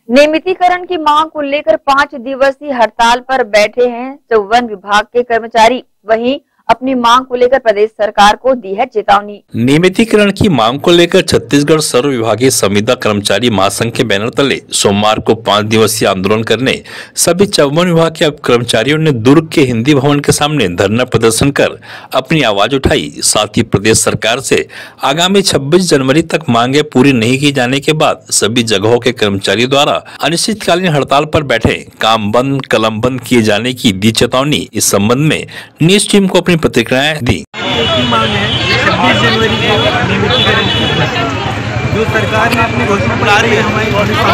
नियमितीकरण की मांग को लेकर 5 दिवसीय हड़ताल पर बैठे हैं वन विभाग के कर्मचारी। वहीं अपनी मांग को लेकर प्रदेश सरकार को दी है चेतावनी। नियमितीकरण की मांग को लेकर छत्तीसगढ़ सर्व विभागीय संविदा कर्मचारी महासंघ के बैनर तले सोमवार को 5 दिवसीय आंदोलन करने सभी 54 विभाग के कर्मचारियों ने दुर्ग के हिंदी भवन के सामने धरना प्रदर्शन कर अपनी आवाज उठाई। साथ ही प्रदेश सरकार से आगामी 26 जनवरी तक मांगे पूरी नहीं की जाने के बाद सभी जगहों के कर्मचारियों द्वारा अनिश्चितकालीन हड़ताल पर बैठे काम बंद कलम बंद किए जाने की दी चेतावनी। इस संबंध में न्यूज टीम को अपनी प्रतिक्रियाएं दी। मांग है 26 जनवरी को नियमितीकरण की घोषणा जो सरकार ने अपनी घोषणा पर आ रही है हमारी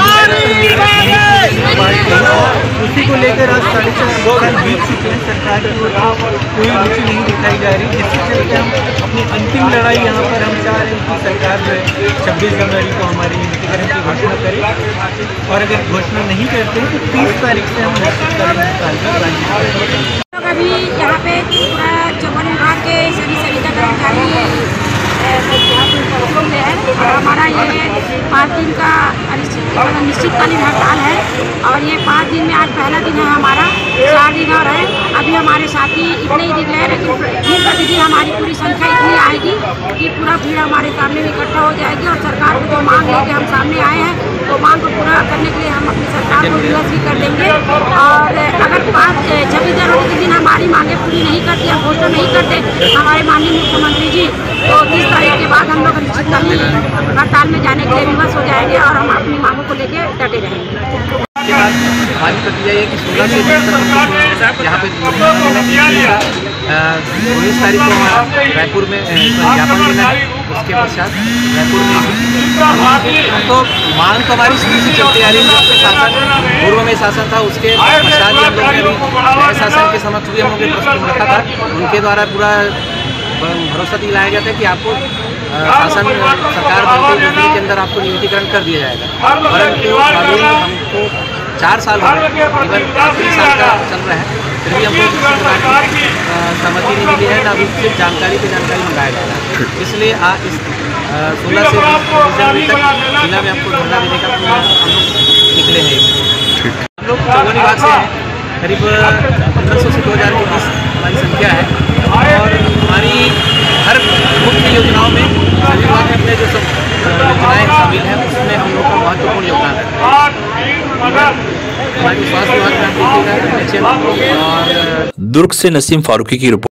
उसी को लेकर आज 4.5 साल बीत चुके हैं। सरकार की कोई रुचि नहीं दिखाई जा रही, जिसके चलते हम अपनी अंतिम लड़ाई यहाँ पर हम चाह रहे हैं कि सरकार जो है 26 जनवरी को हमारे नियमितीकरण की घोषणा करे और अगर घोषणा नहीं करते हैं तो 30 तारीख से हम अभी यहाँ पे वन विभाग के सभी संविदा कर्मचारी हमारा ये 5 दिन का निश्चितकालीन हड़ताल है और ये 5 दिन में आज पहला दिन है हमारा, 4 दिन और है। अभी हमारे साथी इतने ही डिक्लेयर है कि दिन प्रतिदिन हमारी पूरी संख्या इतनी आएगी कि पूरा भीड़ हमारे सामने इकट्ठा हो जाएगी और सरकार को जो मांग लेके हम सामने आए हैं वो मांग को पूरा करने के लिए हम अपनी सरकार को विरोध भी कर देंगे। और अगर 26 जनवरी के दिन हमारी मांगे पूरी नहीं करती, हम घोषणा नहीं करते हमारे माननीय मुख्यमंत्री जी, तो 30 तारीख के बाद हम लोग अनिश्चितकालीन हड़ताल में जाने के लिए विवश हो जाएंगे और हम अपनी मांगों को लेकर डटे रहेंगे। के बाद हमारी प्रक्रिया है कि 16 से 20 यहाँ पे 19 तारीख को हमारा रायपुर में ज्ञापन देना है। उसके पश्चात रायपुर में तो मांग तो हमारी शुरू से चलती आ रही है। शासन पूर्व में शासन था, उसके पश्चात ही हम लोगों ने नए शासन के समक्ष भी हम लोगों ने प्रश्न रखा था। उनके द्वारा पूरा भरोसा दिलाया गया था कि आपको शासन सरकार बनते ही के अंदर आपको नियमितीकरण कर दिया जाएगा, परंतु अभी हमको 4 साल हो गए, इवन 3 साल का चल रहा है, फिर भी हमको सहमति नहीं मिली है, ना अभी सिर्फ जानकारी मंगाया जा रहा है। इसलिए इस 16 से 20 जनवरी तक जिला में हमको धरना देने का हम लोग निकले हैं। हम लोग 54 विभाग से हैं, करीब 1500 से 2000 के बीच हमारी संख्या है और हमारी हर मुख्य योजनाओं में सभी विभाग में जो सब योजनाएँ शामिल हैं उसमें हम लोग का महत्वपूर्ण योगदान है। हमारी स्वास्थ्य विभाग में और दुर्ग से नसीम फारूकी की रिपोर्ट।